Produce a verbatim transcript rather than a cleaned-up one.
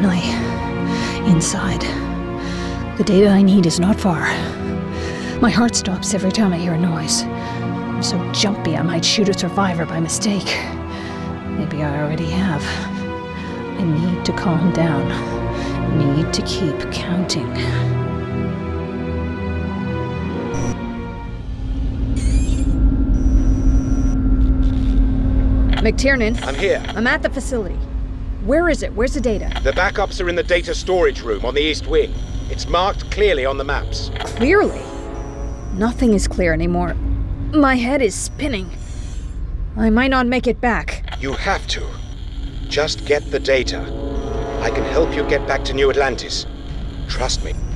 can I... inside? The data I need is not far. My heart stops every time I hear a noise. I'm so jumpy I might shoot a survivor by mistake. Maybe I already have. I need to calm down. Need to keep counting. McTiernan. I'm here. I'm at the facility. Where is it? Where's the data? The backups are in the data storage room on the east wing. It's marked clearly on the maps. Clearly? Nothing is clear anymore. My head is spinning. I might not make it back. You have to. Just get the data. I can help you get back to New Atlantis. Trust me.